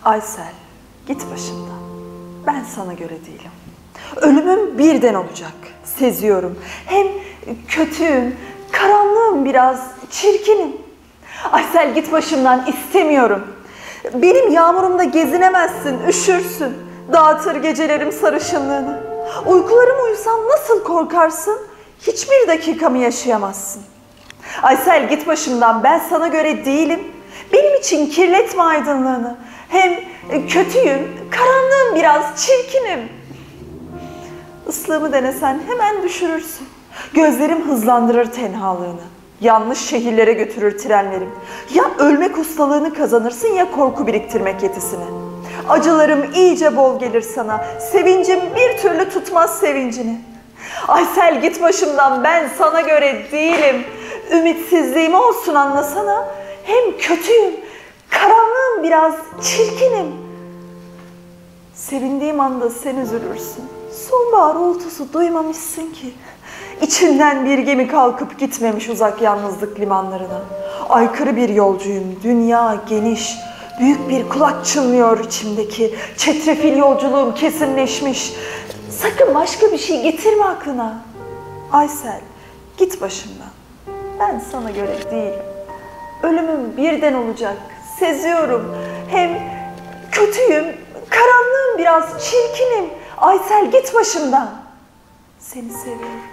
Aysel, git başımdan. Ben sana göre değilim. Ölümüm birden olacak, seziyorum. Hem kötüyüm, karanlığım biraz, çirkinim. Aysel, git başımdan, istemiyorum. Benim yağmurumda gezinemezsin, üşürsün. Dağıtır gecelerim sarışınlığını. Uykularım uyusam nasıl korkarsın? Hiçbir dakikamı yaşayamazsın. Aysel, git başımdan, ben sana göre değilim. Benim için kirletme aydınlığını. Hem kötüyüm, karanlığım biraz, çirkinim. Islığımı denesen hemen düşürürsün. Gözlerim hızlandırır tenhalığını. Yanlış şehirlere götürür trenlerim. Ya ölmek ustalığını kazanırsın ya korku biriktirmek yetisini. Acılarım iyice bol gelir sana. Sevincim bir türlü tutmaz sevincini. Aysel, git başımdan, ben sana göre değilim. Ümitsizliğim olsun, anlasana. Hem kötüyüm, karanlığım biraz, çirkinim. Sevindiğim anda sen üzülürsün. Sonbahar uğultusu duymamışsın ki. İçinden bir gemi kalkıp gitmemiş uzak yalnızlık limanlarına. Aykırı bir yolcuyum, dünya geniş. Büyük bir kulak çınlıyor içimdeki. Çetrefil yolculuğum kesinleşmiş. Sakın başka bir şey getirme aklına. Aysel, git başımdan. Ben sana göre değilim. Ölümüm birden olacak, seziyorum. Hem kötüyüm, karanlığım biraz, çirkinim. Aysel, git başımdan. Seni seviyorum.